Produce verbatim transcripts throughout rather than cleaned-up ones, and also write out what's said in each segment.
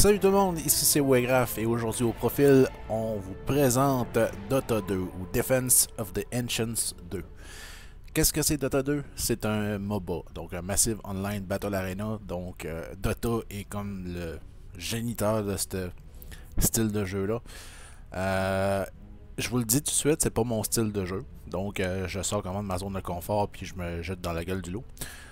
Salut tout le monde, ici c'est Wegraph et aujourd'hui au profil, on vous présente Dota deux ou Defense of the Ancients deux. Qu'est-ce que c'est Dota deux? C'est un MOBA, donc un Massive Online Battle Arena. Donc euh, Dota est comme le géniteur de ce style de jeu-là. Euh, je vous le dis tout de suite, c'est pas mon style de jeu. Donc euh, je sors quand même de ma zone de confort puis je me jette dans la gueule du loup.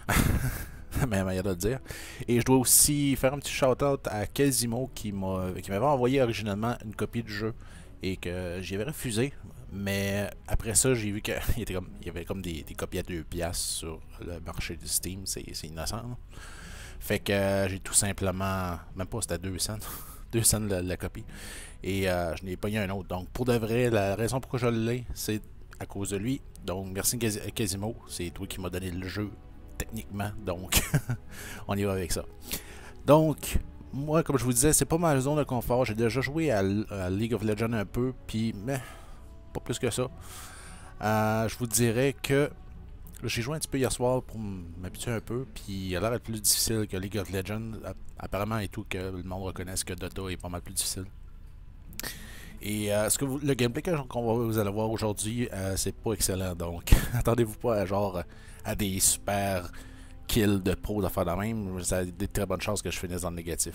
Mais manière de le dire. Et je dois aussi faire un petit shout-out à Quasimo qui m'avait envoyé originellement une copie du jeu et que j'y avais refusé. Mais après ça, j'ai vu qu'il y avait comme des, des copies à deux piastres sur le marché du Steam. C'est innocent. Là. Fait que euh, j'ai tout simplement, même pas c'était à deux cents, deux cents la, la copie. Et euh, je n'ai pas eu un autre. Donc pour de vrai, la raison pourquoi je l'ai, c'est à cause de lui. Donc merci Quasimo, c'est toi qui m'as donné le jeu. Techniquement, donc on y va avec ça. Donc, moi, comme je vous disais, c'est pas ma zone de confort. J'ai déjà joué à, à League of Legends un peu, puis mais pas plus que ça. Euh, je vous dirais que j'ai joué un petit peu hier soir pour m'habituer un peu, puis il a l'air d'être plus difficile que League of Legends. Apparemment et tout que le monde reconnaisse que Dota est pas mal plus difficile. Et euh, ce que vous, le gameplay qu'on va vous allez voir aujourd'hui, euh, c'est pas excellent. Donc, attendez-vous pas à genre à des super kills de pro d'affaires de même. Ça a des très bonnes chances que je finisse dans le négatif.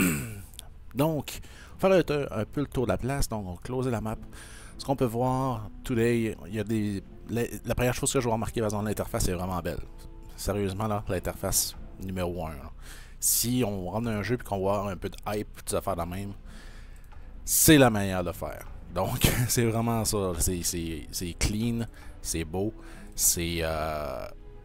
Donc, on va faire un, un peu le tour de la place. Donc, on va closer la map. Ce qu'on peut voir, today, il y a des. La, la première chose que je vais remarquer, par exemple, l'interface est vraiment belle. Sérieusement, là, l'interface numéro un. Là. Si on rentre dans un jeu et qu'on voit un peu de hype, des affaires de même. C'est la manière de faire. Donc, c'est vraiment ça. C'est clean, c'est beau, c'est euh,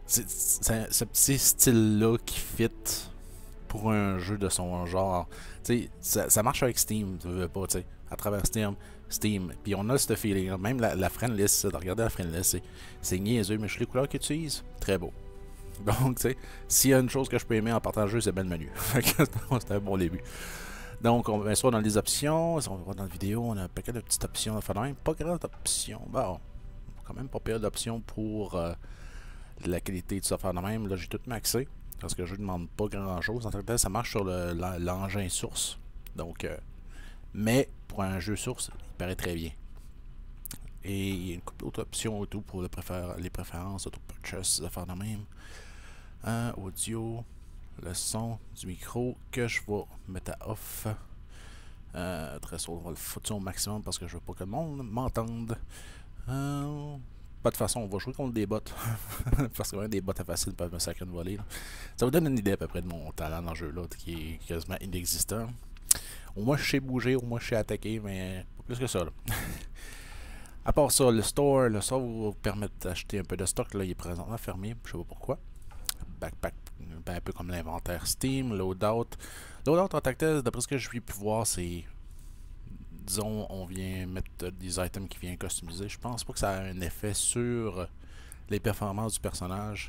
ce petit style-là qui fit pour un jeu de son genre. Ça, ça marche avec Steam, tu veux pas, tu sais, à travers Steam. Steam. Puis on a ce feeling. Même la, la friend list, de regarder la friend list, c'est niaiseux, mais je les couleurs qu'ils utilisent, très beau. Donc, tu sais, s'il y a une chose que je peux aimer en partant le jeu, c'est bien le menu. C'est un bon début. Donc, on va soit dans les options, on va voir dans la vidéo, on a un paquet de petites options. Enfin, même pas grande option. Bon, quand même pas pire d'options pour euh, la qualité de software de même. Là, j'ai tout maxé parce que je ne demande pas grand chose. En tant que tel, ça marche sur l'engin source. Donc, euh, mais pour un jeu source, il paraît très bien. Et il y a une couple d'autres options autour pour le préfé les préférences, auto-purchase, des affaires de même. Euh, audio. Le son du micro que je vais mettre à off. Euh, très sûr, on va le foutre au maximum parce que je veux pas que le monde m'entende. Euh, pas de façon, on va jouer contre des bots. Parce que même des bots à facile peuvent me sacrer une volée. Là. Ça vous donne une idée à peu près de mon talent dans le jeu là, qui est quasiment inexistant. Au moins je sais bouger, au moins je sais attaquer, mais pas plus que ça. Là. À part ça, le store, le store vous permet d'acheter un peu de stock. Là, il est présentement fermé, je sais pas pourquoi. Backpack. Ben, un peu comme l'inventaire Steam, Loadout. Loadout en tant que tel, d'après ce que je puis pu voir, c'est. Disons, on vient mettre des items qui viennent customiser. Je pense pas que ça a un effet sur les performances du personnage.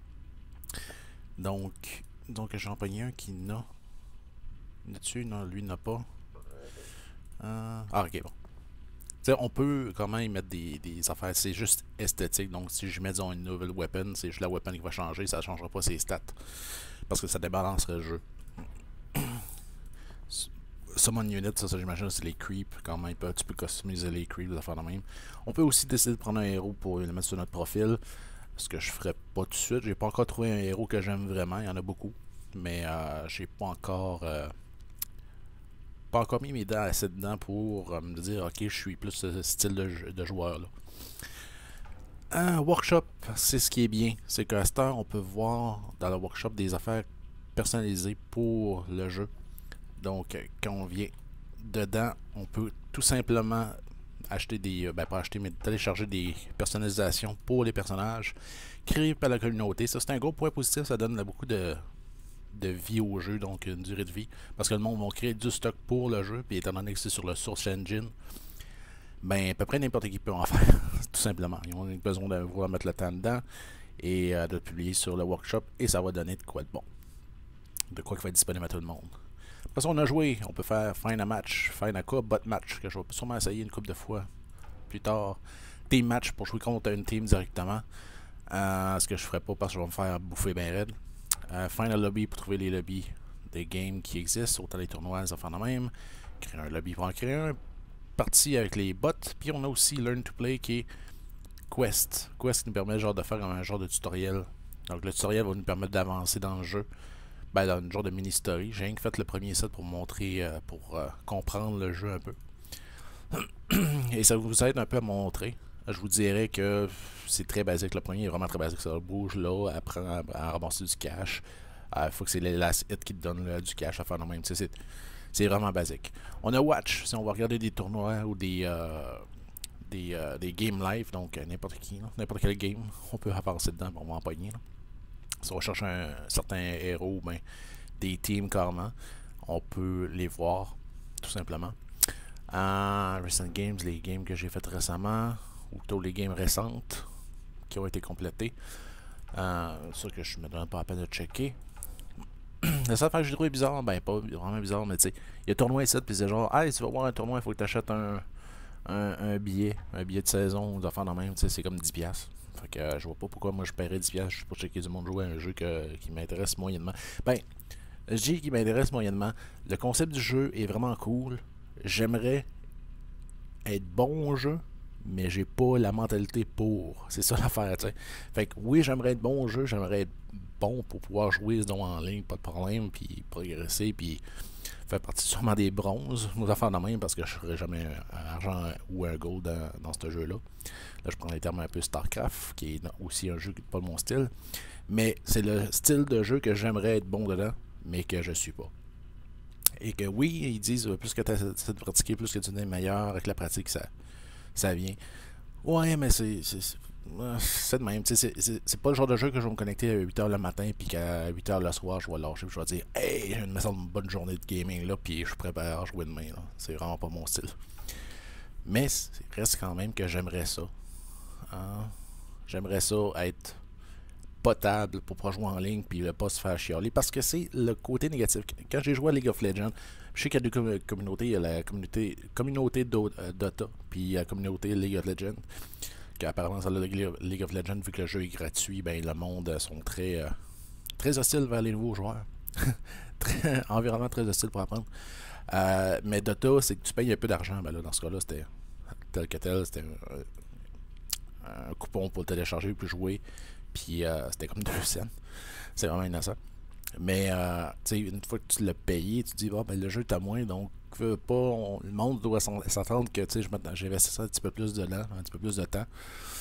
Donc, donc j'en pogné un qui n'a. Dessus, non, lui n'a pas. Euh, ah, ok, bon. T'sais, on peut quand même y mettre des, des affaires, c'est juste esthétique. Donc, si je mets disons, une nouvelle weapon, c'est juste la weapon qui va changer, ça ne changera pas ses stats. Parce que ça débalancerait le jeu. Summon Unit, ça, ça j'imagine, c'est les creeps. Quand même, tu peux customiser les creeps, de faire de même. On peut aussi décider de prendre un héros pour le mettre sur notre profil. Ce que je ferais pas tout de suite. J'ai pas encore trouvé un héros que j'aime vraiment. Il y en a beaucoup. Mais euh, j'ai pas encore. Euh, pas encore mis mes dents assez dedans pour euh, me dire ok je suis plus ce style de, de joueur là. Un workshop, c'est ce qui est bien, c'est qu'à cette heure on peut voir dans le workshop des affaires personnalisées pour le jeu. Donc quand on vient dedans, on peut tout simplement acheter des, ben pas acheter mais télécharger des personnalisations pour les personnages créés par la communauté. Ça c'est un gros point positif, ça donne beaucoup de de vie au jeu, donc une durée de vie, parce que le monde va créer du stock pour le jeu, puis étant donné que c'est sur le Source Engine, ben à peu près n'importe qui peut en faire, tout simplement. Ils ont besoin de vouloir mettre le temps dedans et euh, de le publier sur le workshop, et ça va donner de quoi de bon. De quoi qui va être disponible à tout le monde. Après ça, on a joué, on peut faire find a match, find a coupe, bot match, que je vais sûrement essayer une couple de fois plus tard. Team match pour jouer contre une team directement. Euh, ce que je ferai pas parce que je vais me faire bouffer bien raide. Euh, find a lobby pour trouver les lobbies des games qui existent, autant les tournois, les enfants de même. Créer un lobby pour en créer un. Partie avec les bots. Puis on a aussi Learn to Play qui est Quest. Quest qui nous permet genre de faire un genre de tutoriel. Donc le tutoriel va nous permettre d'avancer dans le jeu. Ben dans un genre de mini-story. J'ai rien que fait le premier set pour montrer, euh, pour euh, comprendre le jeu un peu. Et ça vous aide un peu à montrer. Je vous dirais que c'est très basique. Le premier est vraiment très basique. Ça bouge là, apprend à, à ramasser du cash. Il euh, faut que c'est les last hit qui te donne là, du cash à faire de même. C'est vraiment basique. On a Watch, si on va regarder des tournois ou des euh, des, euh, des games live, donc euh, n'importe qui, n'importe quel game, on peut avancer dedans, on va empoigner. Là. Si on recherche un certain héros, ben, des teams carrément, on peut les voir, tout simplement. Euh, Recent Games, les games que j'ai faites récemment, ou plutôt les games récentes qui ont été complétées. Euh, ça que je me donne pas la peine de checker. La seule affaire que j'ai trouvé bizarre, ben pas vraiment bizarre, mais tu sais, il y a un tournoi ici, puis c'est genre, hey, tu vas voir un tournoi, il faut que tu achètes un, un, un billet, un billet de saison, ou d'affaires de même, tu sais, c'est comme dix piastres. Fait que euh, je vois pas pourquoi moi je paierais dix piastres juste pour checker du monde jouer à un jeu que, qui m'intéresse moyennement. Ben, je dis qu'il m'intéresse moyennement. Le concept du jeu est vraiment cool. J'aimerais être bon au jeu, mais j'ai pas la mentalité pour. C'est ça l'affaire, tu sais. Fait que oui, j'aimerais être bon au jeu, j'aimerais être bon pour pouvoir jouer ce don en ligne, pas de problème, puis progresser, puis faire partie sûrement des bronzes, nos affaires de même, parce que je ferais jamais un argent ou un gold dans, dans ce jeu-là. Là, je prends les termes un peu StarCraft, qui est aussi un jeu qui n'est pas mon style, mais c'est le style de jeu que j'aimerais être bon dedans, mais que je suis pas. Et que oui, ils disent, plus que tu essaies de pratiquer, plus que tu es meilleur, avec la pratique, ça, ça vient. Ouais, mais c'est... C'est de même, c'est pas le genre de jeu que je vais me connecter à huit heures le matin puis qu'à huit heures le soir je vais lâcher puis je vais dire hey, je me sens une bonne journée de gaming là puis je suis prêt à jouer demain. C'est vraiment pas mon style. Mais il reste quand même que j'aimerais ça. Hein? J'aimerais ça être potable pour pas jouer en ligne puis ne pas se faire chialer parce que c'est le côté négatif. Quand j'ai joué à League of Legends, je sais qu'il y a deux communautés, il y a la communauté, communauté Dota puis la communauté League of Legends. Apparemment, ça a le League of Legends, vu que le jeu est gratuit, ben le monde euh, sont très euh, très hostile vers les nouveaux joueurs. très, environnement très hostile pour apprendre. Euh, mais Dota, c'est que tu payes un peu d'argent. Ben là, dans ce cas-là, c'était tel que tel, c'était un, un coupon pour le télécharger puis jouer. Puis euh, c'était comme deux cents. C'est vraiment innocent. Mais euh, tu sais, une fois que tu l'as payé, tu te dis, oh, ben, le jeu est à moins, donc pas, on, le monde doit s'attendre que j'investisse un petit peu plus de temps, un petit peu plus de temps.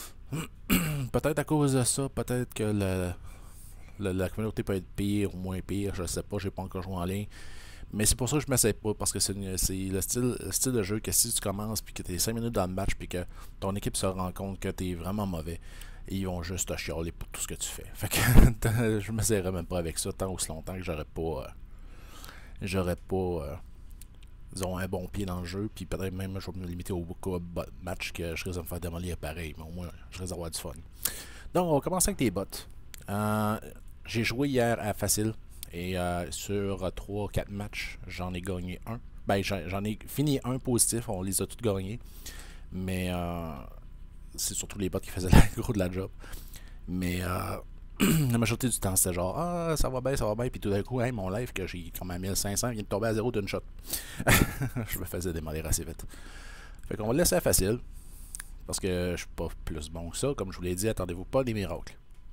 Peut-être à cause de ça, peut-être que le, le, la communauté peut être pire ou moins pire, je sais pas, j'ai pas encore joué en ligne. Mais c'est pour ça que je m'essaie pas, parce que c'est le style, le style de jeu que si tu commences puis que tu es cinq minutes dans le match puis que ton équipe se rend compte que tu es vraiment mauvais, ils vont juste te chialer pour tout ce que tu fais. Fait que je m'essayerai même pas avec ça tant aussi longtemps que j'aurais pas euh, j'aurais pas euh, disons un bon pied dans le jeu, puis peut-être même je vais me limiter au match que je risque de me faire démolir pareil, mais au moins je risque d'avoir du fun. Donc on va commencer avec tes bots. Euh, j'ai joué hier à facile et euh, sur trois quatre matchs j'en ai gagné un. Ben j'en ai fini un positif, on les a tous gagnés. Mais euh, c'est surtout les bots qui faisaient le gros de la job. Mais euh, la majorité du temps, c'était genre ah, ça va bien, ça va bien. Puis tout d'un coup, hey, mon live que j'ai comme à mille cinq cents vient de tomber à zéro d'une shot. Je me faisais démolir assez vite. Fait qu'on va le laisser à facile. Parce que je suis pas plus bon que ça. Comme je vous l'ai dit, attendez-vous pas des miracles.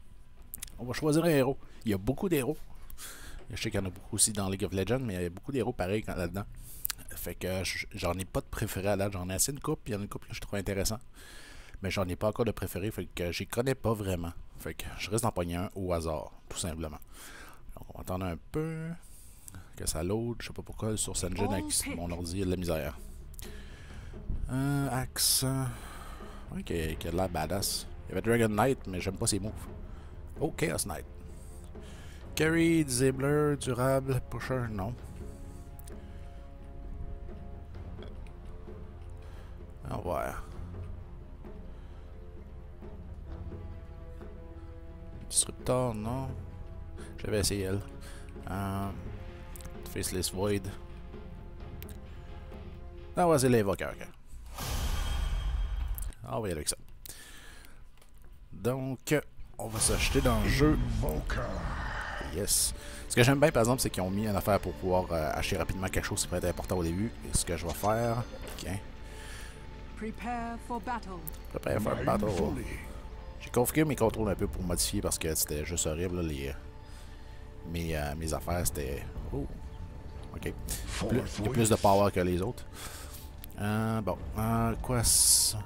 On va choisir un héros. Il y a beaucoup d'héros. Je sais qu'il y en a beaucoup aussi dans League of Legends, mais il y a beaucoup d'héros pareils là-dedans. Fait que j'en ai pas de préféré à date. J'en ai assez une coupe. Il y en a une coupe que je trouve intéressant. Mais j'en ai pas encore de préféré. Fait que j'y connais pas vraiment. Fait que je risque d'en pogner un au hasard, tout simplement. Donc on va attendre un peu que ça load. Je sais pas pourquoi sur Sanjin avec mon ordi il y a de la misère. Euh, Axe. Ok, qui a l'air badass. Il y avait Dragon Knight, mais j'aime pas ses moves. Oh, Chaos Knight. Carry, Disabler, durable, pusher, non. On va voir. Disruptor, non. J'avais essayé elle. Um, Faceless Void. Ah ouais, c'est l'invoqueur. Okay. On va y aller avec ça. Donc, on va s'acheter dans le jeu. Yes. Ce que j'aime bien, par exemple, c'est qu'ils ont mis une affaire pour pouvoir euh, acheter rapidement quelque chose qui pourrait être important au début. Et ce que je vais faire... Ok. Prepare for battle. Prepare for battle. J'ai configuré mes contrôles un peu pour modifier parce que c'était juste horrible, là, les... Mes, euh, mes affaires, c'était... Oh. Ok. Plus, il y a plus de power que les autres. Euh, bon. Euh, quoi ça?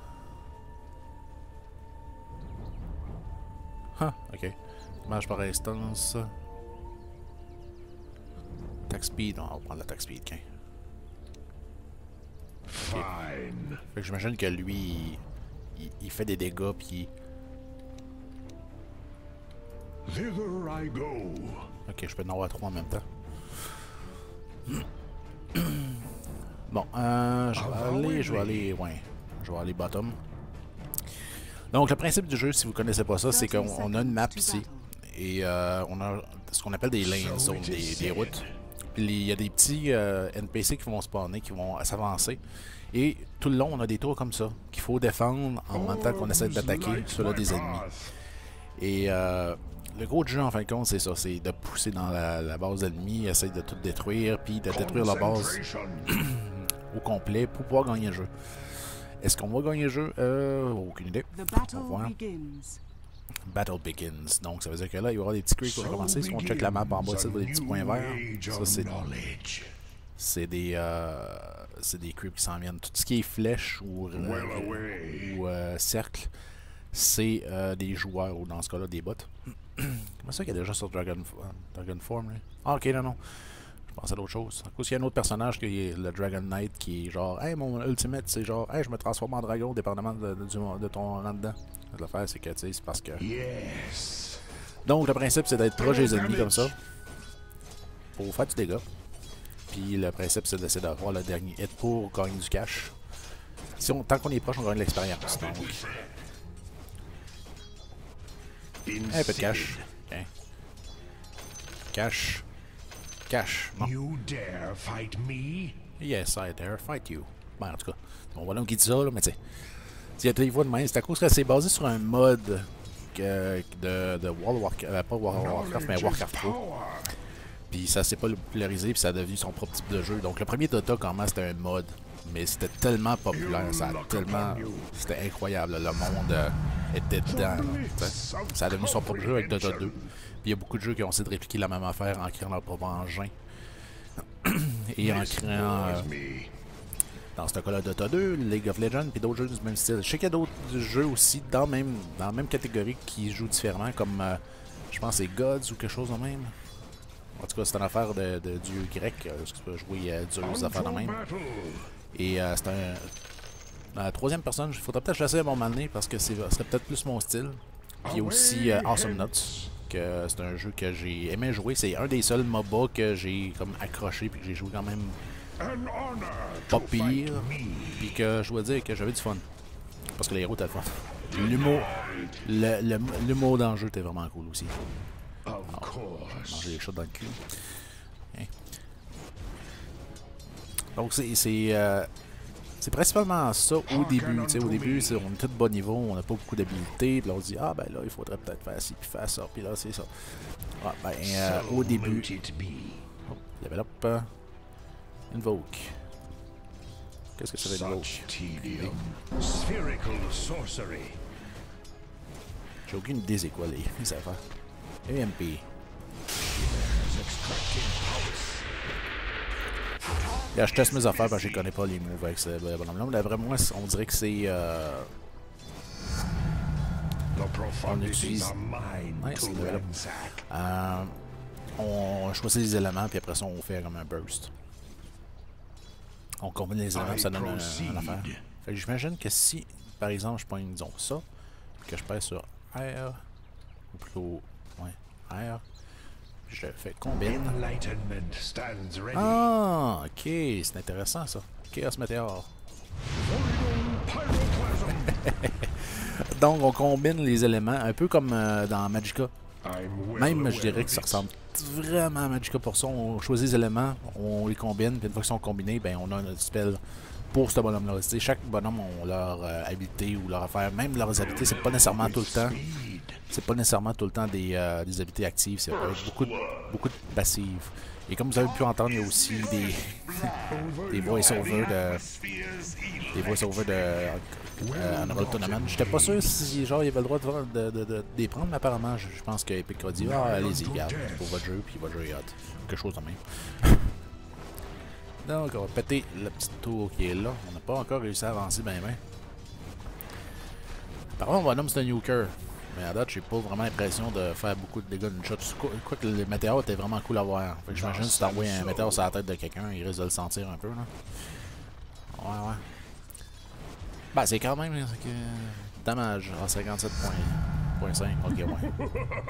Ah, ok. Dommage par instance. Attack speed, on va prendre l'attack speed, okay. Okay. Fait que j'imagine que lui, il, il fait des dégâts, puis... Ok, je peux en avoir trois en même temps. Bon, euh, je vais aller, je vais aller, ouais, je vais aller bottom. Donc, le principe du jeu, si vous connaissez pas ça, c'est qu'on a une map ici. Et euh, on a ce qu'on appelle des lanes, donc des, des routes. Puis il y a des petits euh, N P C qui vont spawner, qui vont s'avancer. Et tout le long, on a des tours comme ça, qu'il faut défendre en même temps qu'on essaie d'attaquer sur des ennemis. Et euh, le gros du jeu, en fin de compte, c'est ça, c'est de pousser dans la, la base ennemie, essayer de tout détruire, puis de détruire la base au complet pour pouvoir gagner le jeu. Est-ce qu'on va gagner le jeu? Euh, aucune idée. On va voir. Battle begins. Donc, ça veut dire que là, il y aura des petits creeps qui vont commencer. Si on check la map en bas, ça va des petits points verts. Ça, c'est... C'est des... Euh, c'est des creeps qui s'en viennent. Tout ce qui est flèche ou, euh, ou euh, cercle, c'est euh, des joueurs, ou dans ce cas-là, des bots. Comment ça qu'il y a déjà sur Dragon, uh, Dragon Form, là? Ah, ok, non, non. Je pensais à d'autres choses. À cause qu'il y a un autre personnage, qui est le Dragon Knight, qui est genre, hey, mon ultimate, c'est genre, hey, je me transforme en dragon, dépendamment de, de, de, de ton rang dedans. L'affaire, c'est que, tu sais, c'est parce que. Yes. Donc, le principe, c'est d'être proche des ennemis comme ça, pour faire du dégât. Puis, le principe, c'est d'essayer d'avoir le dernier hit pour gagner du cash. Si on, tant qu'on est proche, on gagne de l'expérience. Donc. Un peu de cash. Okay. Cash. Cash. Bon. You dare fight me? Yes, I dare fight you. Ben, en tout cas, on va là, on dit ça, là, mais tu sais. Il y a des voix de même, c'est à cause que c'est basé sur un mode que, de, de World of Warcraft, euh, pas World of Warcraft, mais Warcraft trois. Puis ça s'est pas popularisé, puis ça a devenu son propre type de jeu. Donc le premier Dota, quand même, c'était un mode, mais c'était tellement populaire, ça a tellement, c'était incroyable, le monde euh, était dedans. Là, ça a devenu son propre jeu avec Dota deux. Puis il y a beaucoup de jeux qui ont essayé de répliquer la même affaire en créant leur propre engin. Et en créant... Euh, dans ce cas-là, Dota deux, League of Legends, puis d'autres jeux du même style. Je sais qu'il y a d'autres jeux aussi dans, même, dans la même catégorie qui jouent différemment, comme euh, je pense c'est Gods ou quelque chose de même. En tout cas, c'est une affaire de, de dieu grec, euh, parce que tu peux jouer euh, Zeus, des affaires de même. Et euh, c'est un. Dans la troisième personne, il faudrait peut-être que je l'essaie à mon moment donné, parce que ce serait peut-être plus mon style. Puis il y a aussi euh, Awesome Nuts, que c'est un jeu que j'ai aimé jouer. C'est un des seuls M O B A que j'ai comme accroché, puis que j'ai joué quand même. Pas pire, puis que je dois dire que j'avais du fun. Parce que les héros étaient le fun. L'humour l'humour dans le jeu était vraiment cool aussi. Alors, manger des shots dans le cul. Hein. Donc c'est euh, c'est principalement ça au début. Au début, on est tout bas niveau, on n'a pas beaucoup d'habilité. Puis là on se dit, ah ben là, il faudrait peut-être faire ci, puis faire ça, puis là c'est ça. Ah, ben euh, au début. Oh, level up. Invoke. Qu'est-ce que ça veut invoke? J'ai aucune idée c'est quoi les, les affaires. E M P. Là, je teste mes affaires parce que je connais pas les moves avec ce bonhomme-là. Mais vraiment, on dirait que c'est... Euh... On utilise... Ouais, c'est level euh, on choisit les éléments, puis après ça, on fait comme un burst. On combine les éléments, ça donne une affaire. Fait que j'imagine que si, par exemple, je prends, disons, ça, que je pèse sur R, ou plutôt, ouais, R, je le fais combine. Ah, ok, c'est intéressant ça. Chaos Meteor. Donc, on combine les éléments, un peu comme euh, dans Magicka. Même, je dirais que ça ressemble vraiment à Magicka pour ça. On choisit les éléments, on les combine, puis une fois qu'ils sont combinés, ben, on a un spell pour ce bonhomme-là. Chaque bonhomme a leur euh, habilité ou leur affaire. Même leurs habilités, c'est pas nécessairement tout le temps c'est pas nécessairement tout le temps des, euh, des habilités actives, c'est beaucoup de, beaucoup de passives. Et comme vous avez pu entendre, il y a aussi des, des voice-over de. Des voice-over de. Euh, Unreal Tournament. J'étais pas sûr si genre il avait le droit de, de, de, de, de les prendre, mais apparemment, je, je pense que Epic a dit ah, allez-y, regarde, c'est pour votre jeu, puis votre jeu est hot. Quelque chose de même. Donc, on va péter le petit tour qui est là. On n'a pas encore réussi à avancer bien, bien. Par contre, mon bonhomme, c'est un nuker. Mais à date, j'ai pas vraiment l'impression de faire beaucoup de dégâts d'une shot. Quoi que le météore était vraiment cool à voir. Fait que j'imagine si t'envoies un météore sur la tête de quelqu'un, il risque de le sentir un peu, là. Ouais, ouais. Bah, c'est quand même. Que... Dommage à cinquante-sept virgule cinq. Ok, ouais.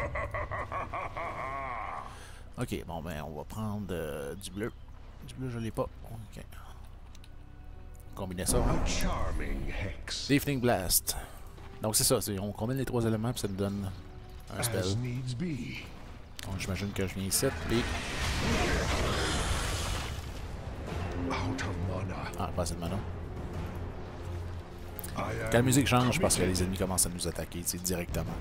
Ok, bon, ben, on va prendre euh, du bleu. Du bleu, je l'ai pas. Ok. Combiner ça. Hein? Deafening Blast. Donc, c'est ça. On combine les trois éléments, puis ça nous donne un spell. Donc, j'imagine que je viens ici, puis. Ah, pas assez de mana. Quand la musique change, parce que les ennemis commencent à nous attaquer directement.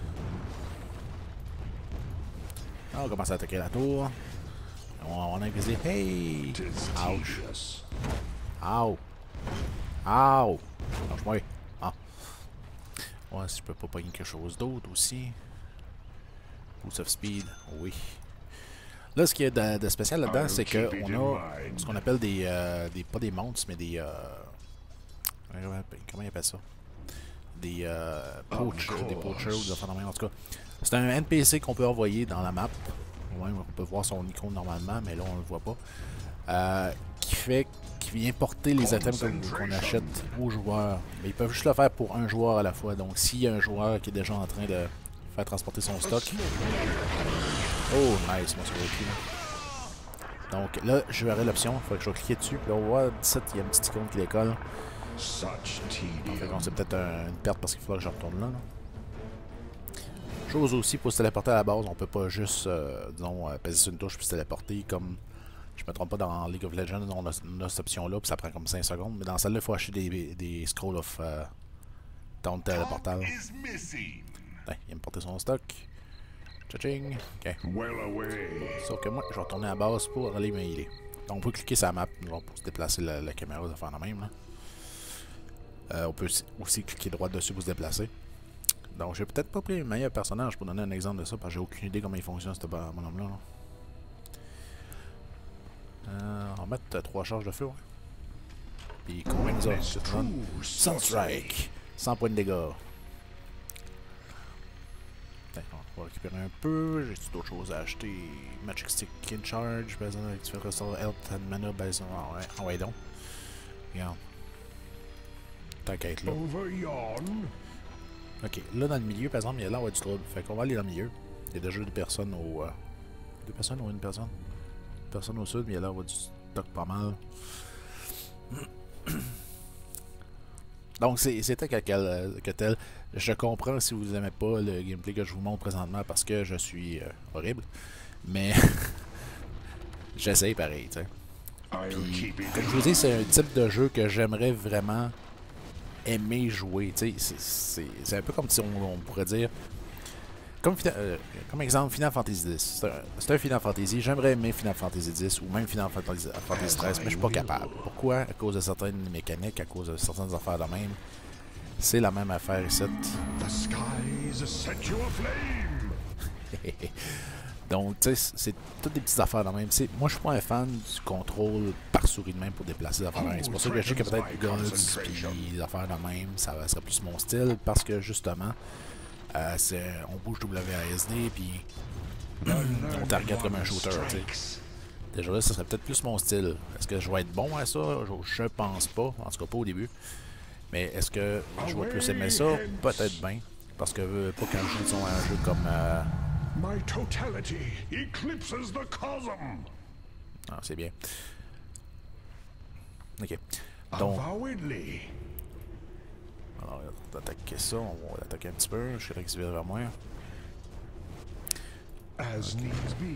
Ah, on commence à attaquer la tour. On, on a visé. Hey! Ouch! Ow! Ow! Lâche-moi! Ah! Ouais, si je peux pas pogner quelque chose d'autre aussi. Boost of Speed, oui. Là, ce qui est de, de spécial là-dedans, c'est qu'on a ce qu'on appelle des, euh, des. Pas des monstres, mais des. Euh, comment ils appellent ça? Des euh, poachers, des poachers ou des phénomènes, en tout cas. C'est un N P C qu'on peut envoyer dans la map. Ouais, on peut voir son icône normalement, mais là on le voit pas. Euh, qui fait qui vient porter les items qu'on achète aux joueurs. Mais ils peuvent juste le faire pour un joueur à la fois. Donc s'il y a un joueur qui est déjà en train de faire transporter son stock. Oh nice, moi c'est donc là je verrai l'option, il faut que je vais cliquer dessus. Puis là on voit dix-sept, il y a une petite icône qui décolle. C'est peut-être un, une perte parce qu'il faudra que je retourne là, là. Chose aussi, pour se téléporter à la base, on peut pas juste, euh, disons, euh, peser sur une touche puis se téléporter comme, je me trompe pas, dans League of Legends, on a, on a cette option-là, puis ça prend comme cinq secondes, mais dans celle-là, il faut acheter des, des scrolls of euh, taunt téléportable. Ouais, il va me porter son stock. Tcha-ching. Ok. Sauf que moi, je vais retourner à la base pour aller me healer. Donc, on peut cliquer sur la map pour se déplacer la, la caméra, de faire la même. Là. Euh, on peut aussi cliquer droit dessus pour se déplacer. Donc, j'ai peut-être pas pris le meilleur personnage pour donner un exemple de ça, parce que j'ai aucune idée comment il fonctionne, ce bonhomme-là. Là. Euh, on va mettre trois charges de feu, ouais. Puis, combien nous a Sunstrike. cent points de dégâts. On va récupérer un peu. J'ai d'autres choses à acheter. Magic Stick in Charge. Tu fais restore health and mana. Besoin. Ah ouais, ah ouais donc. Regarde. Tant qu'à être là. Ok, là dans le milieu, par exemple, il y a là ouais, du trouble. Fait qu'on va aller dans le milieu. Il y a déjà deux personnes au. Euh... Deux personnes ou une personne? Une personne au sud, mais il y a là ouais, du stock pas mal. Donc c'était que, que, que tel. Je comprends si vous n'aimez pas le gameplay que je vous montre présentement parce que je suis euh, horrible. Mais j'essaye pareil, tu sais. Puis, comme je vous dis, c'est un type de jeu que j'aimerais vraiment aimer jouer. Tu sais, c'est un peu comme si on, on pourrait dire. Comme, euh, comme exemple, Final Fantasy dix. C'est un, un Final Fantasy. J'aimerais aimer Final Fantasy dix ou même Final Fantasy, Fantasy treize, mais je suis pas capable. Pourquoi? À cause de certaines mécaniques, à cause de certaines affaires de même. C'est la même affaire ici. Donc, tu sais, c'est toutes des petites affaires de même. T'sais, moi, je suis pas un fan du contrôle par souris de même pour déplacer les affaires de même. C'est pour ça que je sais que peut-être Gods et les affaires de même, ça serait plus mon style. Parce que justement, euh, on bouge W A S D puis on target comme un shooter. T'sais. Déjà là, ça serait peut-être plus mon style. Est-ce que je vais être bon à ça? Je, je pense pas. En tout cas, pas au début. Mais est-ce que je vais plus aimer ça? Peut-être bien. Parce que euh, pas quand je joue à un jeu comme. Euh... Ah, c'est bien. Ok. Donc. Alors, on va attaquer ça. On va l'attaquer un petit peu. Je dirais qu'il vient vers moi. Okay.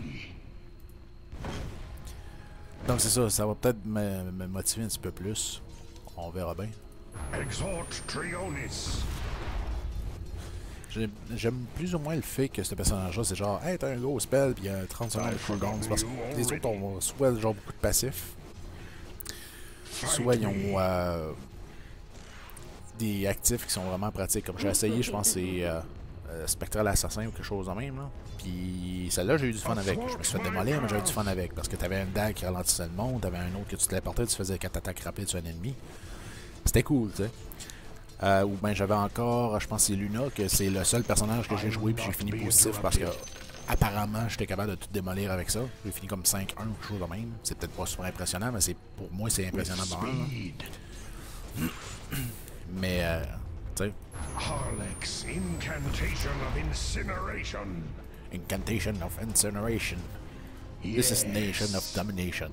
Donc, c'est ça. Ça va peut-être me, me motiver un petit peu plus. On verra bien. J'aime plus ou moins le fait que ce personnage-là, c'est genre, hey, t'as un gros spell, puis il y a trente secondes de cooldown. Parce que les autres ont soit genre beaucoup de passifs, soit ils ont euh, des actifs qui sont vraiment pratiques. Comme j'ai essayé, je pense que c'est euh, euh, Spectral Assassin ou quelque chose de même. Là. Puis celle-là, j'ai eu du fun avec. Je me suis fait démolir, mais j'ai eu du fun avec. Parce que t'avais une dague qui ralentissait le monde, t'avais un autre que tu te téléportais, tu faisais quatre attaques rapides sur un ennemi. C'était cool, tu sais. Euh, ou bien j'avais encore, je pense que c'est Luna, que c'est le seul personnage que j'ai joué puis j'ai fini positif parce que apparemment j'étais capable de tout démolir avec ça. J'ai fini comme cinq un ou quelque chose de même. C'est peut-être pas super impressionnant, mais c'est pour moi c'est impressionnant de même. Mais euh, tu sais. Harlex, incantation of incineration. Incantation of incineration. This is nation of domination.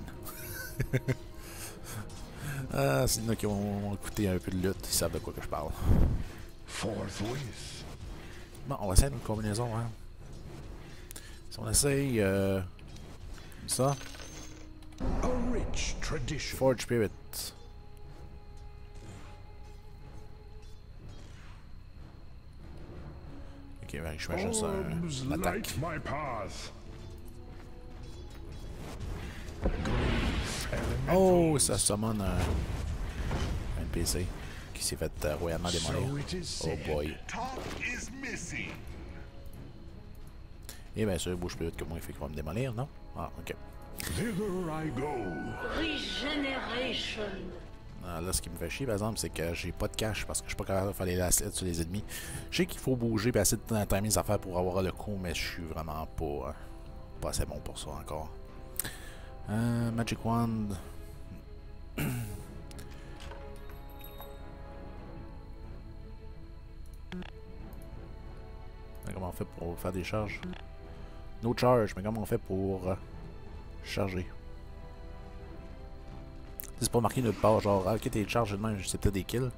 Ah, c'est nous qui ont écouté un peu de lutte, ils savent de quoi que je parle. Forthwith. Bon, on va essayer une combinaison, hein. Si on essaye euh, ça. A rich tradition. Forge Spirit. Ok, ben, je m'imagine ça un, un attaque. My path. Oh, ça summon un, un N P C qui s'est fait euh, royalement démolir. Oh boy. Et bien sûr, bouge plus vite que moi, il fait qu'il va me démolir, non? Ah, ok. Thither I go. Regeneration. Ah, là, ce qui me fait chier, par exemple, c'est que j'ai pas de cash parce que je suis pas capable de faire les last hits sur les ennemis. Je sais qu'il faut bouger et essayer de timer mes affaires pour avoir le coup, mais je suis vraiment pas, euh, pas assez bon pour ça encore. Euh, Magic Wand. Comment on fait pour faire des charges? No charge, mais comment on fait pour euh, charger? C'est pas marqué nulle part, genre, ok, t'es chargé de même, c'est peut-être des kills.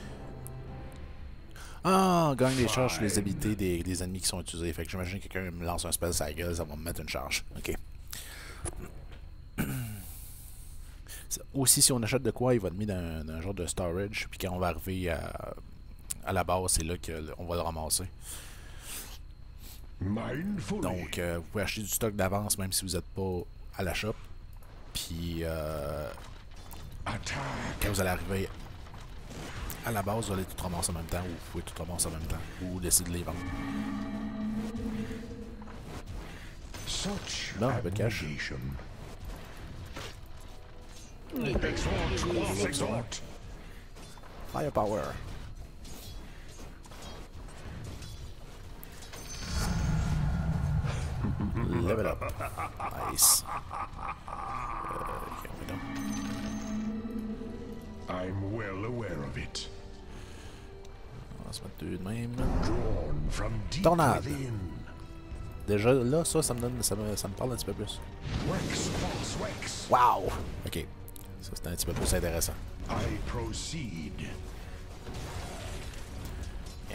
Ah, on gagne des charges sur les habilités des, des ennemis qui sont utilisés. Fait que j'imagine que quelqu'un me lance un spell sur la gueule, ça va me mettre une charge. Ok. Aussi, si on achète de quoi, il va être mis dans, dans un genre de storage. Puis quand on va arriver à, à la base, c'est là qu'on va le ramasser. Donc, euh, vous pouvez acheter du stock d'avance même si vous n'êtes pas à la shop. Puis, euh, quand vous allez arriver à la base, vous allez tout ramasser en même temps. Ou vous pouvez tout ramasser en même temps. Ou décider de les vendre. Bon, un peu de cash. Firepower. Level up. Nice. Euh, I'm well aware of it. On va se mettre deux de même. Drawn from deep Tornade. within. Déjà là, ça, ça me donne, ça me, ça me parle un petit peu plus. Wex, Wex, Wex. Wow! Ok. Ça, c'est un petit peu plus intéressant. I proceed. Hein?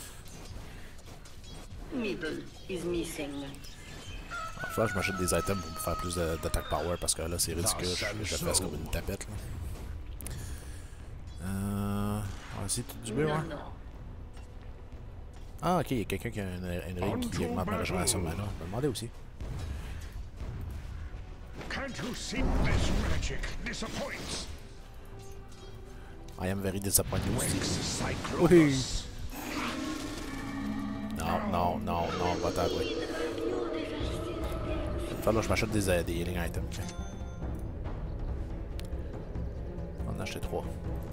Middle is missing. Enfin, je m'achète des items pour me faire plus d'attaque power parce que là, c'est ridicule. Je, je fasse comme une tapette. Là. Euh, on va essayer tout du B, ouais. Ah, ok, il y a quelqu'un qui a une, une règle qui augmente ma régénération de mana. Je me demandais aussi. Can't you see this magic disappoints? I am very disappointed aussi. Cyclops. Oui! Non, non, non, non, va t'avouer. Enfin, là, je m'achète des, des healing items. Okay. On en a acheté trois.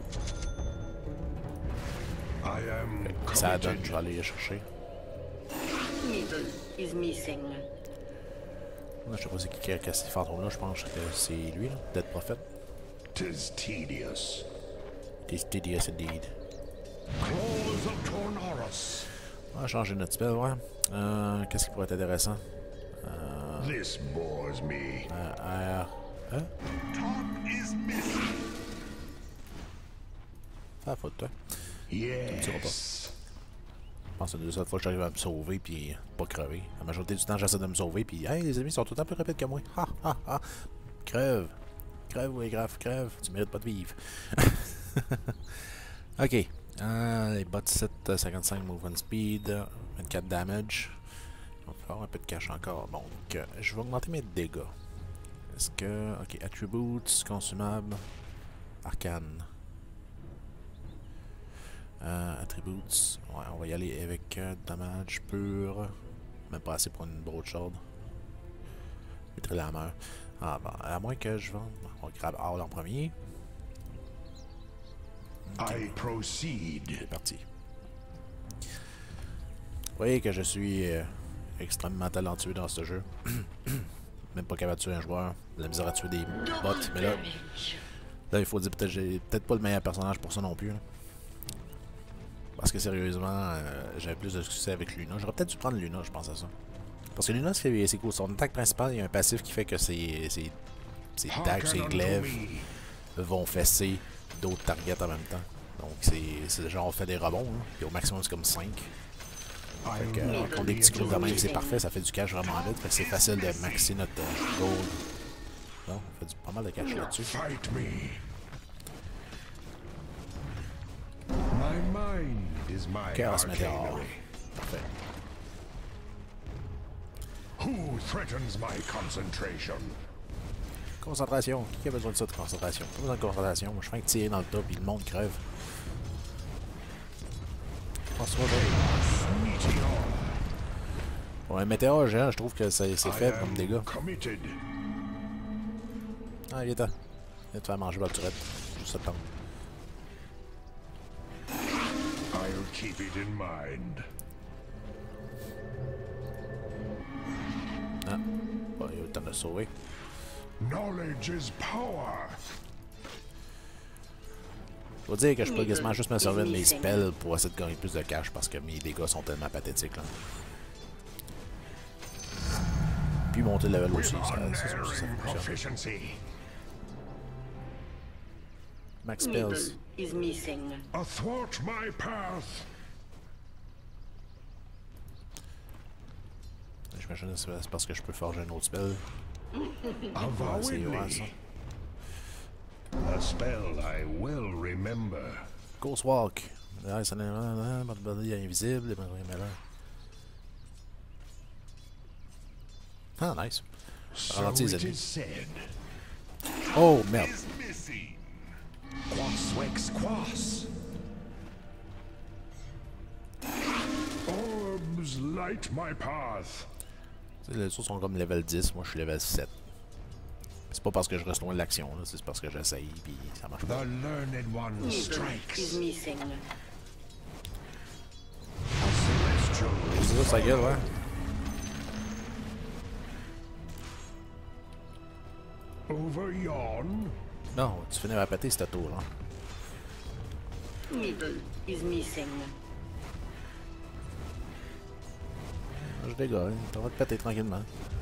I am Okay. Ça donne, je vais aller les chercher. Middle is missing. Là, je sais pas c'est qui qui a cassé ce fantôme-là, je pense que c'est lui, là, Dead Prophet. Tis tedious. It is tedious indeed. Claws of Tornaros. On va changer notre spell, ouais. Euh, Qu'est-ce qui pourrait être intéressant? Euh, This bores me. euh, R. Hein? Top is missing. Fais la faute, toi. Yes. Je pense que c'est la deuxième fois que j'arrive à me sauver puis pas crever. La majorité du temps, j'essaie de me sauver puis hey, les ennemis sont tout le temps plus rapides que moi. Ha ha ha. Crève. Crève, oui, grave, crève. Tu mérites pas de vivre. Ok. Ah, les bots sept, cinquante-cinq movement speed, vingt-quatre damage. On va faire un peu de cash encore. Bon, donc, euh, je vais augmenter mes dégâts. Est-ce que... Ok, attributes, consumable, arcane. Euh, attributes, ouais, on va y aller avec euh, damage pur. Même pas assez pour une broadsword. Mettrai la main. Ah bon, à moins que je vende. On va grab all en premier. I proceed. C'est parti. Vous voyez que je suis euh, extrêmement talentueux dans ce jeu. Même pas capable de tuer un joueur. La misère à tuer des bots. Mais là, là il faut dire peut-être j'ai peut-être pas le meilleur personnage pour ça non plus. Là. Parce que sérieusement, euh, j'avais plus de succès avec Luna. J'aurais peut-être dû prendre Luna, je pense à ça. Parce que Luna, c'est cool. Son attaque principale, il y a un passif qui fait que ses, ses, ses dagues, ses glaives vont fesser d'autres targets en même temps. Donc c'est genre on fait des rebonds. Hein. Puis au maximum c'est comme cinq. Fait que, euh, contre des petits groupes de même, c'est parfait. Ça fait du cash vraiment vite. Fait que c'est facile de maxer notre euh, gold. Non, on fait du, pas mal de cash là-dessus. Fight me. My mind is my Chaos Meteor. arcanery. Parfait. Who threatens my concentration? Concentration. Qui a besoin de ça de concentration? Pas besoin de concentration. Moi, je fais un tirer dans le top et le monde crève. François, pour un météore géant, je trouve que c'est faible comme dégâts. Committed. Ah, il est temps. Il est te faire manger la turette. Juste ça tombe. I'll keep it in mind. Ah, bon, il y a eu le temps de sauver. Knowledge is power. Je dois dire que je peux quasiment juste me servir de mes spells pour essayer de gagner plus de cash parce que mes dégâts sont tellement pathétiques là. Puis monter le level aussi, ça, ça, ça, ça fonctionne. Max spells. Meeple is missing. Athwart my path. J'imagine que c'est parce que je peux forger un autre spell. Avoid C'est ouais, ça. A spell I will remember. Ghost Walk. Ah, ça n'est pas invisible. Ah, nice. So Ralentis les it is ennemis. said. Oh, merde. Is missing. Quas wex quas. Orbs light my path. Les autres sont comme level dix, moi je suis level sept. C'est pas parce que je reste loin de l'action, c'est parce que j'essaye puis ça marche pas. The learned one Meeple is strikes. missing. Celestial C'est ça, sa gueule, ouais. over yon. Non, tu finis à péter cette tour là. Meeple is missing. Je dégage, t'en vas te péter tranquillement.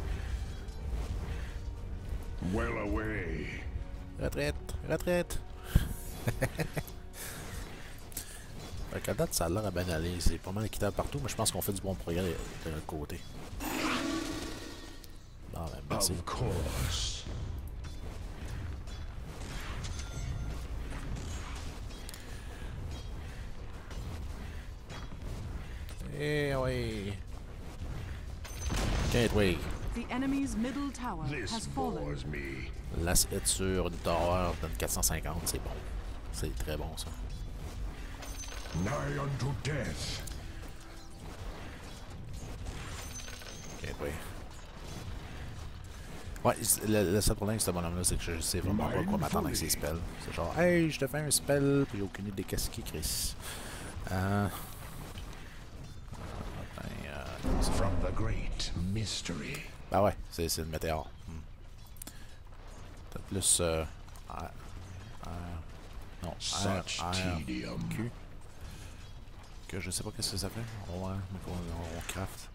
Well away. Retraite, retraite. Fait qu'à date, ça a l'air à bien aller. C'est pas mal équitable partout, mais je pense qu'on fait du bon progrès de l'autre côté. Bon, ben, merci. Of course. Eh oui. Can't wait. The enemy's middle tower This has fallen. bores me. L'assiette sur une tower donne quatre cent cinquante, c'est bon. C'est très bon ça. Nigh unto death. Can't wait. Ouais, le, le seul problème avec ce bonhomme-là, c'est que je sais vraiment pas quoi m'attendre avec ses spells. C'est genre, hey, je te fais un spell, puis j'ai aucune idée qu'est-ce qui Chris. Euh. Ben, euh. From the great mystery. Ben ouais, c'est le météore. Hmm. Peut-être plus. Euh. R, R, non, R, Such R, tedium. Q. Que je sais pas qu'est-ce que ça fait. On va on, on, on craft.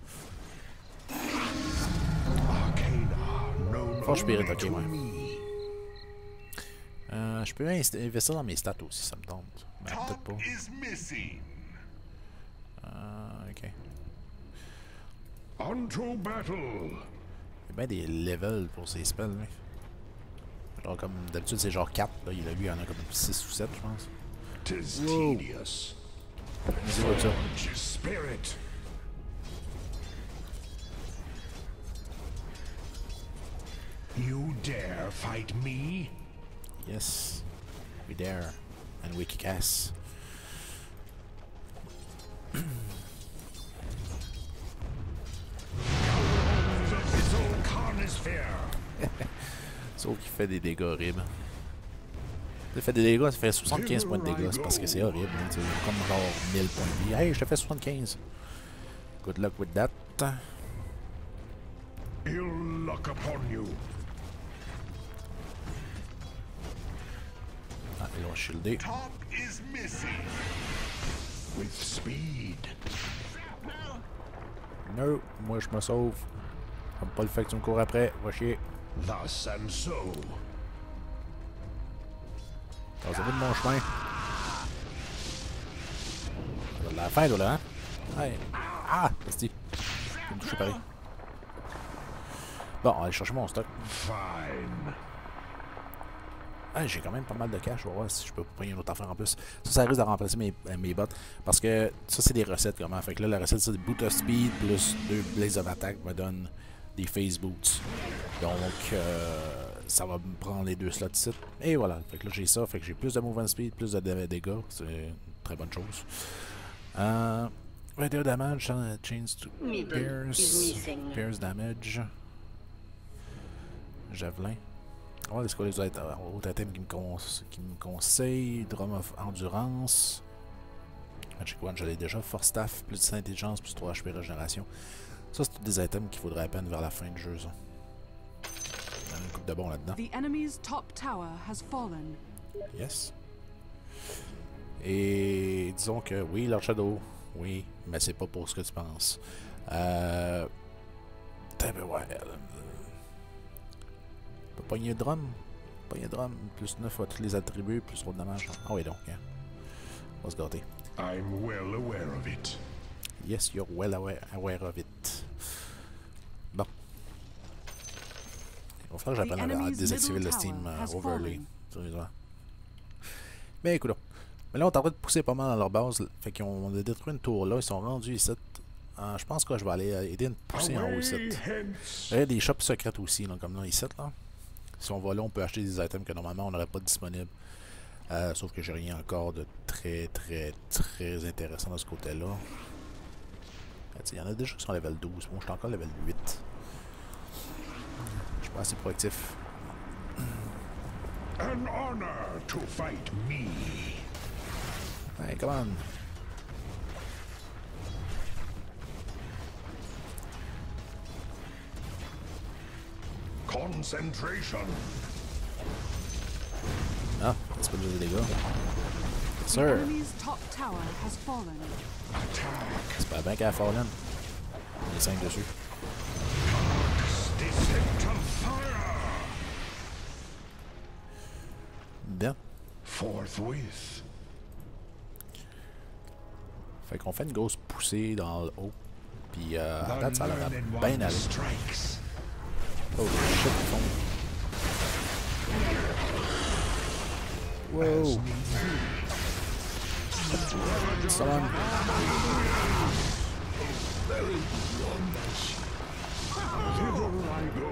Arcana known Forge Spirit, only ok, to ouais. me. Euh, je peux investir dans mes stats aussi, ça me tente. Mais peut-être pas. is missing. Euh, ok. Unto battle. Il y a bien des levels pour ces spells, lui. Genre comme d'habitude c'est genre quatre, là, il a lui il y en a comme six ou sept je pense. Tis Whoa. tedious. Vas-y, va ça. His spirit. You dare fight me? Yes. We dare. And we kick ass. This old carnisphere. Sauf qu'il fait des dégâts horribles. Il fait des dégâts, ça fait soixante-quinze points de dégâts, c'est parce que c'est horrible. Hein, comme genre mille points de vie. Hey, je te fais soixante-quinze. Good luck with that. Ill luck upon you. Ah, ils l'ont shieldé. Top is missing. With speed. No, moi je me sauve. Comme pas le fait que tu me cours après, va chier. Thus and so. Passez-vous de mon chemin. Ça va de la fin, toi, là, hein? Ouais. Ah! Resti. Je peux me toucher pareil. Bon, on va aller chercher mon stock. Fine. Ah, j'ai quand même pas mal de cash. On va voir si je peux prendre une autre affaire en plus. Ça, ça risque de remplacer mes, mes bots. Parce que ça, c'est des recettes comment. Fait que là, la recette, c'est Boot of Speed plus deux Blaze of Attack me donne des Phase Boots. Donc, euh, ça va me prendre les deux slots ici. Et voilà. Fait que là, j'ai ça. Fait que j'ai plus de movement speed, plus de dégâts. C'est une très bonne chose. Euh, Radio damage, change to Middle Pierce. is missing. Pierce damage. Javelin. Oh, c'est quoi les autres, euh, autres items qui me, cons qui me conseillent? Drum of Endurance. Magic Wand, je l'ai déjà. Force Staff, plus de intelligence, plus trois H P régénération. Ça, c'est tous des items qu'il faudrait à peine vers la fin du jeu, ça. Il y en a une coupe de bon là-dedans. The enemy's top tower has fallen. Yes. Et disons que oui, Lord Shadow, oui, mais c'est pas pour ce que tu penses. Euh. T'as ouais. Peut pogner drum. Pogner drum. Plus neuf à tous les attributs, plus trop de dommages. Ah oui donc, hein. On va se gâter. I'm well aware of it. Yes, you're well aware, aware of it. Bon. Il va falloir que j'apprenne à désactiver le Steam uh, Overlay. Sérieusement. Mais écoute, mais là on est en train de pousser pas mal dans leur base. Fait qu'ils ont détruit une tour là. Ils sont rendus ici. Euh, je pense que je vais aller aider à pousser en haut ici. Il y a des shops secrètes aussi, là, comme là ici. Là. Si on va là, on peut acheter des items que normalement on n'aurait pas disponibles. Euh, sauf que j'ai rien encore de très très très intéressant de ce côté-là. Il y en a déjà qui sont level douze. Moi je suis encore level huit. Je suis pas assez proactif. An honor to fight me. Hey, come on. Concentration. Ah, c'est pas juste des dégâts. The Sir, enemy's top tower has fallen. c'est pas bien qu'elle a fallen. On est cinq dessus. Descent of fire. Bien. Forthwith. Fait qu'on fait une grosse poussée dans le haut. Puis euh, à The date, ça a l'air learned bien one aller. strikes. Oh shit, ils font. Wow! Summon! Thither I go.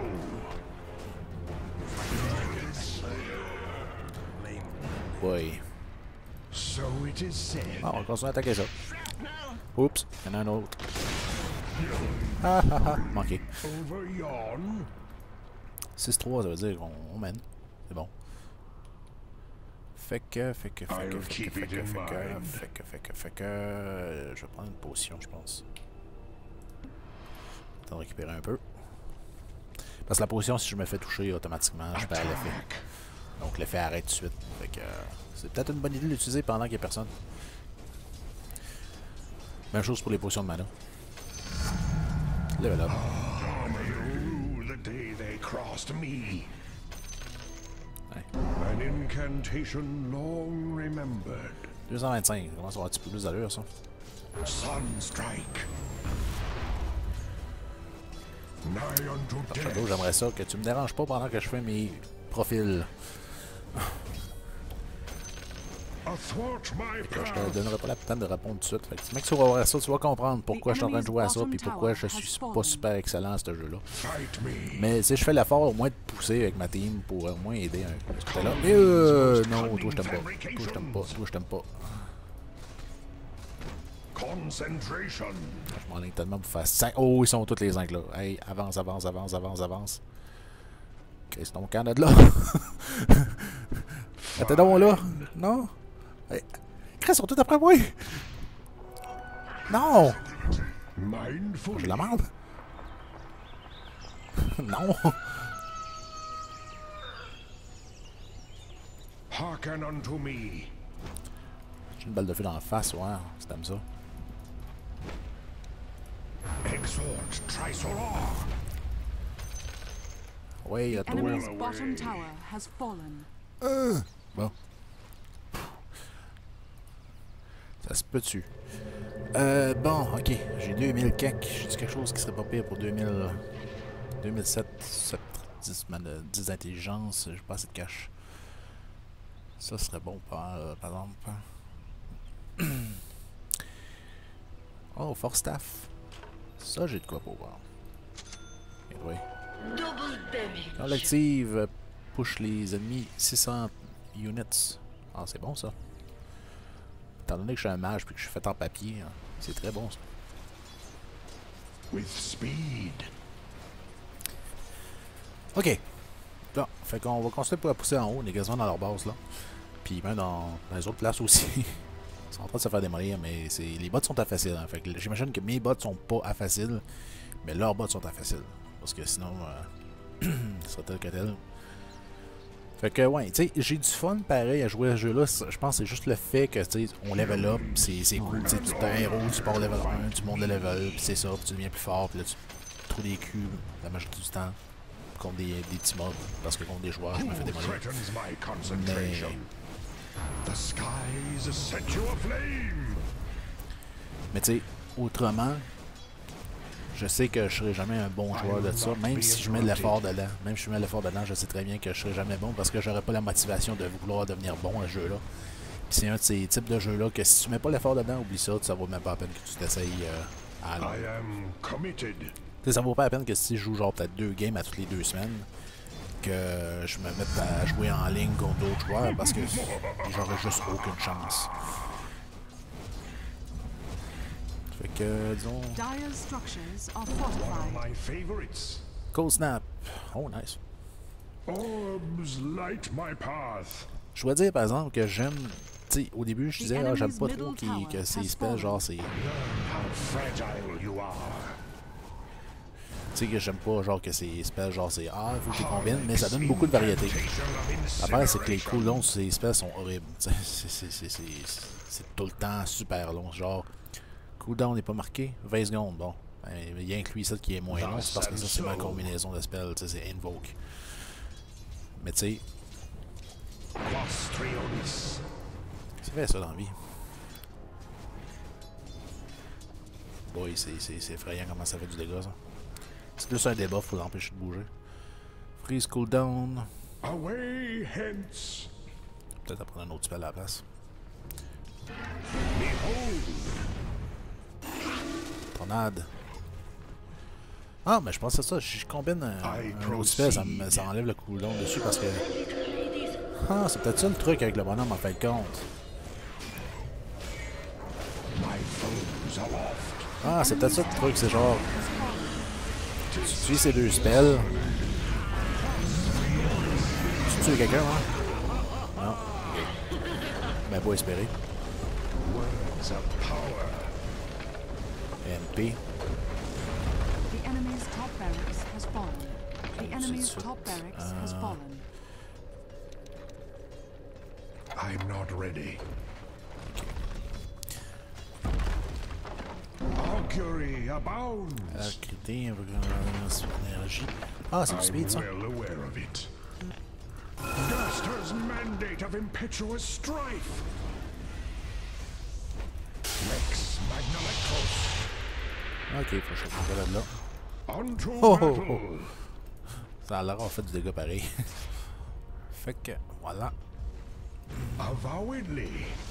Boy. So it is said. Ah, on continue à attaquer ça. Oups, il y en a un autre. Ah ah ah, manqué. Over yon. six trois, ça veut dire qu'on on mène. C'est bon. Fait que, fait que, fait que, I'll fait que, keep fait it que, in fait que, mind. fait que, fait que, fait que, euh, je vais prendre une potion, je pense. Attends de récupérer un peu. Parce que la potion, si je me fais toucher automatiquement, je perds l'effet. Donc l'effet arrête tout de suite. Fait que, euh, c'est peut-être une bonne idée de l'utiliser pendant qu'il n'y a personne. Même chose pour les potions de mana. Level up. Rue the day they crossed me. Ouais. An incantation long remembered. deux cent vingt-cinq, ça commence à avoir un petit peu plus d'allure ça. Sunstrike. Nigh unto Shadow, death. j'aimerais ça que tu me déranges pas pendant que je fais mes profils. Athwart my Fait que je te path. donnerai pas la peine de répondre tout de suite. Fait que mec, tu vas voir ça, tu vas comprendre pourquoi je suis en train de jouer à ça, puis pourquoi je suis pas super excellent à ce jeu-là. Fight me. Mais si je fais l'effort au moins de pousser avec ma team pour au moins aider un de ce côté-là. Et euh, non, toi je t'aime pas. Toi je t'aime pas. Toi je t'aime pas. Concentration. Je m'enligne tellement pour faire cinq. Oh, ils sont tous les cinq là. Hey, avance, avance, avance, avance, avance. Qu'est-ce ton camp de là? Attends donc là. Non? Hey. Ils sont tous après moi! Non! Mindful. Je la merde! Non! Hearken unto me. J'ai une balle de feu dans la face, ouais, c'est comme ça. Exhort Trisolar. Oui, il y a tout. Enemy's bottom tower has fallen. Euh, bon. Ça se peut-tu? Euh, bon, ok. J'ai deux mille kek. J'ai dit quelque chose qui serait pas pire pour deux mille... deux mille sept, sept, dix, dix d'intelligence. J'ai pas assez de cash. Ça serait bon par, euh, par exemple. Oh, Force Staff. Ça, j'ai de quoi pour voir. Et oui. Double damage. Collective, push les ennemis six cents units. Ah, c'est bon ça. Étant donné que je suis un mage et que je suis fait en papier, hein, c'est très bon ça. With speed. Ok. Bon, fait qu'on va continuer pour la pousser en haut, on est quasiment dans leur base là. Puis même dans, dans les autres places aussi. Ils sont en train de se faire démolir, mais c'est les bots sont à facile. Hein. Fait que j'imagine que mes bots sont pas à facile, mais leurs bots sont à facile. Parce que sinon, euh, ce serait tel que tel. Fait que, ouais, tu sais, j'ai du fun pareil à jouer à ce jeu-là. Je pense que c'est juste le fait que, tu sais, on level up, c'est cool. Tu sais, tu es un héros, tu pars level un, tu montes de level, puis c'est ça, puis tu deviens plus fort, puis là, tu trouves des cubes la majorité du temps contre des, des petits mobs. Parce que contre des joueurs, je me fais Who démolir. threatens my Mais, concentration? The skies set you aflame. mais tu sais, autrement, je sais que je serai jamais un bon joueur de ça, même si je mets de l'effort dedans. Même si je mets de l'effort dedans, je sais très bien que je serai jamais bon parce que j'aurais pas la motivation de vouloir devenir bon à ce jeu-là. Puis c'est un de ces types de jeux-là que si tu mets pas l'effort dedans, oublie ça, ça vaut même pas la peine que tu t'essayes euh, à long. I am committed. Tu sais, ça vaut pas la peine que si je joue genre peut-être deux games à toutes les deux semaines, que je me mette à jouer en ligne contre d'autres joueurs parce que j'aurais juste aucune chance. Fait que, disons... Dire's structures are One of fortified. my favorites. Cold Snap. Oh, nice. Orbs light my path. Je dois dire, par exemple, que j'aime... Tu sais, au début, je disais, ah, j'aime pas trop qu'il- que ces spells, genre, c'est... Tu How fragile you are. sais, que j'aime pas, genre, que ces spells, genre, c'est... Ah, faut que tu combines, mais ça donne beaucoup de variété. La base, c'est que les cooldowns sur ces spells sont horribles. Tu sais, c'est- c'est- c'est- c'est tout le temps super long. Genre, cooldown n'est pas marqué, vingt secondes, bon. Il y a inclus ça qui est moins long, c'est parce que ça, c'est ma combinaison de spells, tu sais, c'est Invoke. Mais tu sais, Quastrionis. c'est vrai ça dans la vie. Boy, c'est c'est effrayant comment ça fait du dégât, ça. C'est plus un debuff, faut l'empêcher de bouger. Freeze cooldown. Away hence. Peut-être apprendre un autre spell à la place. Behold. Tornade. Ah, mais je pense à ça. Si je combine un, un autre spell, ça, me, ça enlève le cooldown dessus parce que... Ah, c'est peut-être ça le truc avec le bonhomme en fin de compte. My foes are oft. Ah, c'est peut-être ça le truc, c'est genre... Tu tues ces deux spells. Tu tues quelqu'un, hein? Non. Ben, pas espérer. Words of power. M P. The enemy's top barracks has fallen. The enemy's suite. top barracks has Euh. fallen. I'm not ready. Augury abounds. Alacrité, énergie. Ah, c'est du speed, ça. I'm well aware of it. Gaster's mandate of impetuous strife. Lex Magnalectros. Ok, faut que je fasse là. Unto Oh, oh, battle. Ça a l'air en fait du dégât pareil. Fait que, voilà. Avowedly.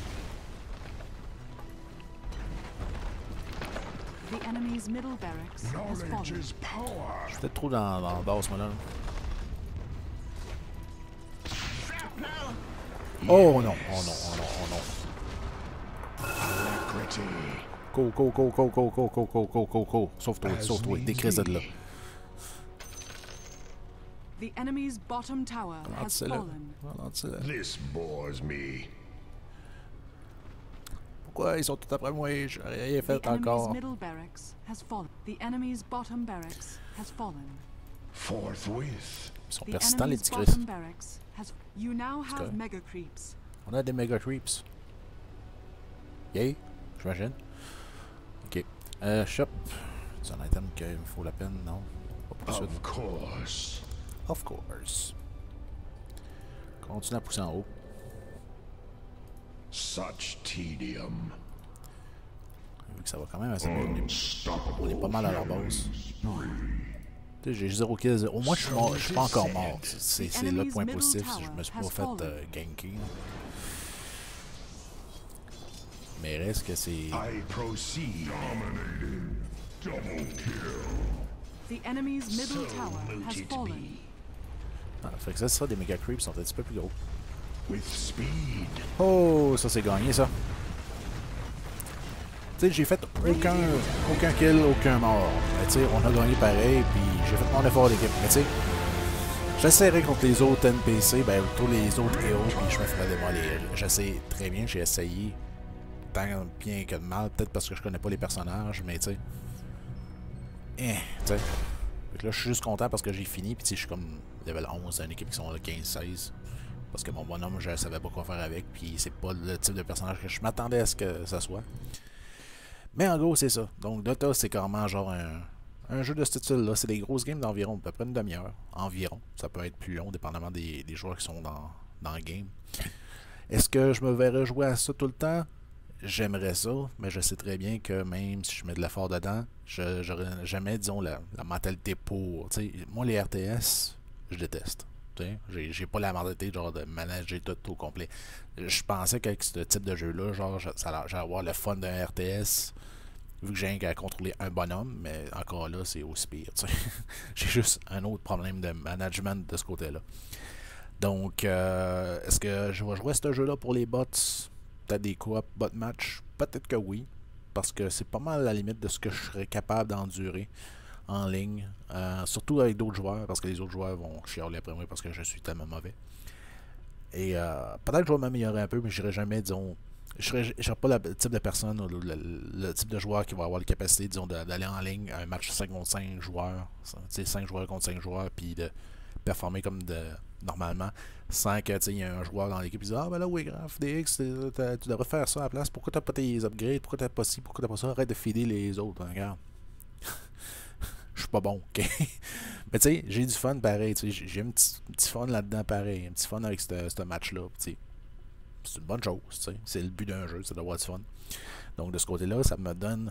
The enemy's middle barracks has Knowledge fallen. is power. Je suis peut-être trop dans, dans le bas, moi là. Oh non, oh non, oh non, oh non. Alacrity. Go, go, go, go, go, go, go, go, go, go, go. Sauve-toi, As sauve-toi, needs décrise de là. be. The enemy's bottom tower has Ralentis-le. fallen. Ralentis-le. This bores me. Pourquoi ils sont tout après moi? J'ai rien The fait enemy's encore. middle barracks has fallen. The enemy's bottom barracks has fallen. Forthwith. Ils sont The persistants, les enemy's petits Chris. bottom barracks has. You now have correct. mega creeps. On a des méga creeps. Yay, j'imagine. Ok. Euh, shop. C'est un item qu'il me faut la peine, non? Pas pour tout de Of course. suite. Of course. Continue à pousser en haut. Such tedium. Vu que ça va quand même assez bien. On est, on est pas mal à la base. Tu sais, j'ai zéro kills. Au moins, je suis mort- je suis pas encore mort. C'est c'est le point positif. Je me suis pas fait euh, ganker. Mais reste que c'est. I proceed. Double kill. The enemy's middle So tower mote has it fallen. be. Ah, fait que ça, ça, des méga creeps sont un petit peu plus gros. With speed. Oh, ça c'est gagné ça. Tu sais, j'ai fait aucun, aucun kill, aucun mort. Mais tu sais, on a gagné pareil, puis j'ai fait mon effort d'équipe. Mais tu sais, j'essaierai contre les autres N P C, ben tous les autres héros, puis je me ferai démolir. Je sais très bien, j'ai essayé tant bien que de mal, peut-être parce que je connais pas les personnages, mais tu sais. Eh, tu sais. Fait que là, je suis juste content parce que j'ai fini, puis tu sais, je suis comme level onze dans une équipe qui sont là quinze seize. Parce que mon bonhomme, je savais pas quoi faire avec, puis c'est pas le type de personnage que je m'attendais à ce que ça soit. Mais en gros, c'est ça. Donc, Dota, c'est carrément genre un, un jeu de ce style-là. C'est des grosses games d'environ, à peu près une demi-heure. Environ. Ça peut être plus long, dépendamment des, des joueurs qui sont dans, dans le game. Est-ce que je me verrais jouer à ça tout le temps? J'aimerais ça, mais je sais très bien que même si je mets de l'effort dedans, je n'aurais jamais, disons, la, la mentalité pour. T'sais, moi, les R T S, je déteste. J'ai, j'ai pas la mentalité genre de manager tout au complet. Je pensais qu'avec ce type de jeu-là, genre, ça j'allais avoir le fun d'un R T S, vu que j'ai qu'à contrôler un bonhomme, mais encore là, c'est aussi pire. J'ai juste un autre problème de management de ce côté-là. Donc, euh, est-ce que je vais jouer à ce jeu-là pour les bots? Peut-être des co-op bot match? Peut-être que oui, parce que c'est pas mal à la limite de ce que je serais capable d'endurer en ligne, euh, surtout avec d'autres joueurs, parce que les autres joueurs vont chialer après moi parce que je suis tellement mauvais. Et euh, peut-être que je vais m'améliorer un peu, mais je serai jamais, disons, je serai, je serai pas le type de personne, ou le, le, le type de joueur qui va avoir la capacité, disons, d'aller en ligne à un match cinq contre cinq joueurs, tu sais, cinq joueurs contre cinq joueurs, puis de performer comme de normalement, sans que il y ait un joueur dans l'équipe qui dise ah ben là oui grave D X tu devrais faire ça à la place, pourquoi t'as pas tes upgrades, pourquoi t'as pas ci, pourquoi t'as pas ça, arrête de feeder les autres, hein, regarde. Je suis pas bon, ok? Mais tu sais, j'ai du fun pareil, j'ai un petit, petit fun là-dedans pareil, un petit fun avec ce match-là, c'est une bonne chose, c'est le but d'un jeu, c'est d'avoir du fun. Donc de ce côté-là, ça me donne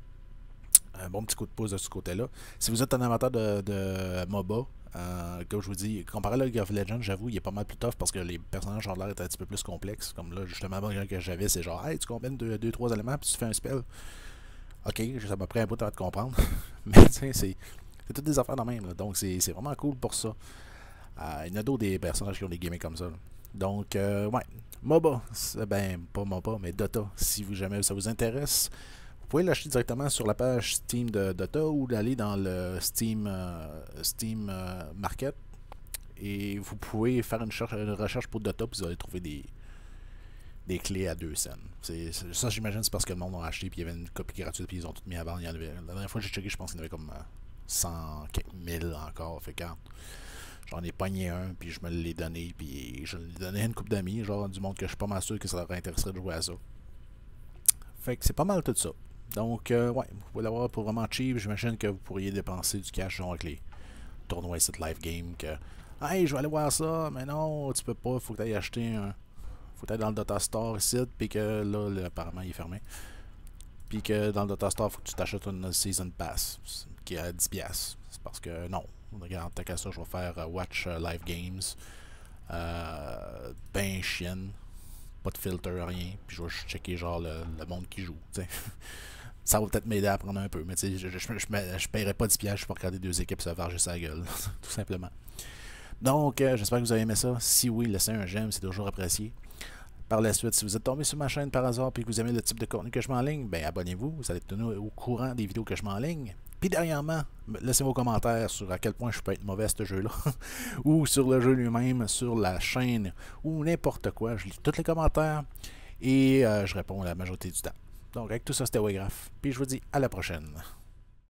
un bon petit coup de pouce de ce côté-là. Si vous êtes un amateur de, de MOBA, euh, comme je vous dis, comparé à League of Legends, j'avoue, il est pas mal plus tough parce que les personnages ont l'air d'être un petit peu plus complexes. Comme là, justement, le que j'avais, c'est genre, hey, tu combines deux trois éléments puis tu fais un spell. Ok, ça m'a pris un bout avant de comprendre. Mais tu sais, c'est toutes des affaires dans le même. Là. Donc, c'est vraiment cool pour ça. Euh, il y en a d'autres des personnages qui ont des gimmicks comme ça. Là. Donc, euh, ouais. MOBA, ben, pas MOBA, mais Dota. Si vous, jamais ça vous intéresse, vous pouvez l'acheter directement sur la page Steam de Dota ou d'aller dans le Steam, euh, Steam euh, Market. Et vous pouvez faire une, cherche, une recherche pour Dota, puis vous allez trouver des. des clés à deux cents. C'est, c'est, ça, j'imagine, c'est parce que le monde a acheté, puis il y avait une copie gratuite, puis ils ont tout mis à vendre. Il y en avait, la dernière fois que j'ai checké, je pense qu'il y en avait comme cent quelques mille encore. Fait que j'en ai pogné un, puis je me l'ai donné, puis je l'ai donné à une couple d'amis, genre du monde que je suis pas mal sûr que ça leur intéresserait de jouer à ça. Fait que c'est pas mal tout ça. Donc, euh, ouais, vous pouvez l'avoir pour vraiment cheap. J'imagine que vous pourriez dépenser du cash, genre avec les tournois cette live game, que hey, je vais aller voir ça, mais non, tu peux pas, faut que tu ailles acheter un. Faut être dans le Dota Store ici, puis que là, là, apparemment, il est fermé. Puis que dans le Dota Store, faut que tu t'achètes une Season Pass, qui est à dix dollars. C'est parce que non, regarde, t'as qu'à ça, je vais faire uh, Watch uh, Live Games. Euh, ben chienne. pas de filtre, rien. Puis je vais juste checker genre le, le monde qui joue. T'sais. Ça va peut-être m'aider à apprendre un peu, mais je, je, je, je, je paierai pas dix piastres pour regarder deux équipes se varger sa gueule, tout simplement. Donc, euh, j'espère que vous avez aimé ça. Si oui, laissez un j'aime, c'est toujours apprécié. Par la suite, si vous êtes tombé sur ma chaîne par hasard et que vous aimez le type de contenu que je m'enligne, ben abonnez-vous, vous allez être tenu au courant des vidéos que je m'enligne. Puis dernièrement, laissez vos commentaires sur à quel point je peux être mauvais à ce jeu-là, ou sur le jeu lui-même, sur la chaîne, ou n'importe quoi. Je lis tous les commentaires et euh, je réponds la majorité du temps. Donc avec tout ça, c'était Waygraph. Puis je vous dis à la prochaine.